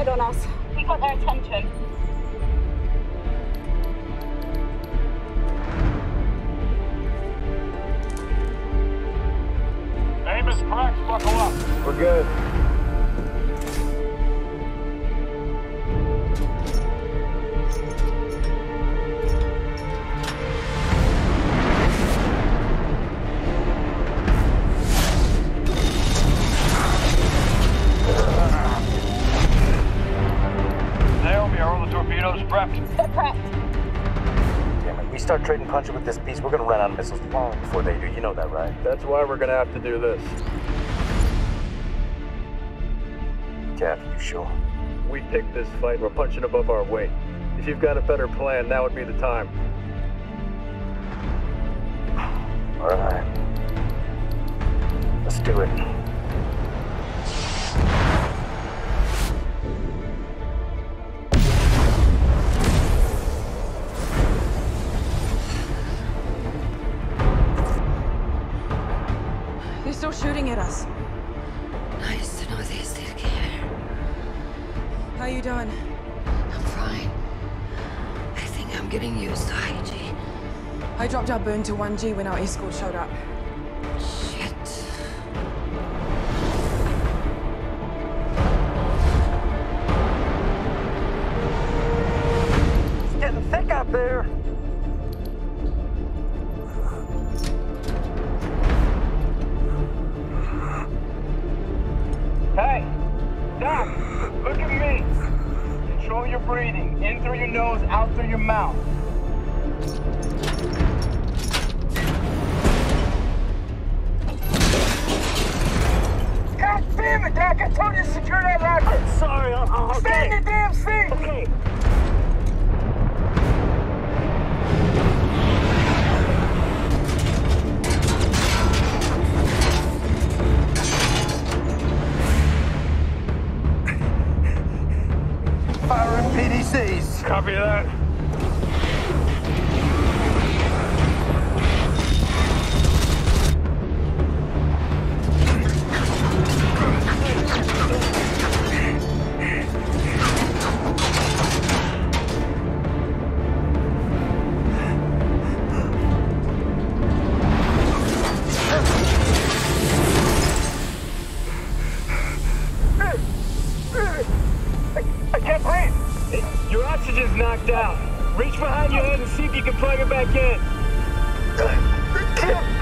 fired on us. We got their attention. Amos cracked, buckle up. We're good. Naomi, are all the torpedoes prepped? They're prepped. Damn it, we start trading punches with this piece, we're gonna run out of missiles long before they do. You know that, right? That's why we're gonna have to do this. Cap, you sure? We picked this fight, we're punching above our weight. If you've got a better plan, now would be the time. All right. Let's do it. They're still shooting at us. Nice to know they still care. How you doing? I'm fine. I think I'm getting used to IG. I dropped our burn to 1G when our escort showed up. Shit. It's getting thick out there. Hey, Doc, look at me. Control your breathing. In through your nose, out through your mouth. God damn it, Doc! I told you to secure that locker. I'm sorry, okay. Stay in your damn seat. Okay. Firing PDCs. Copy that. I can't breathe. Your oxygen's knocked out. Reach behind your head and see if you can plug it back in. Can't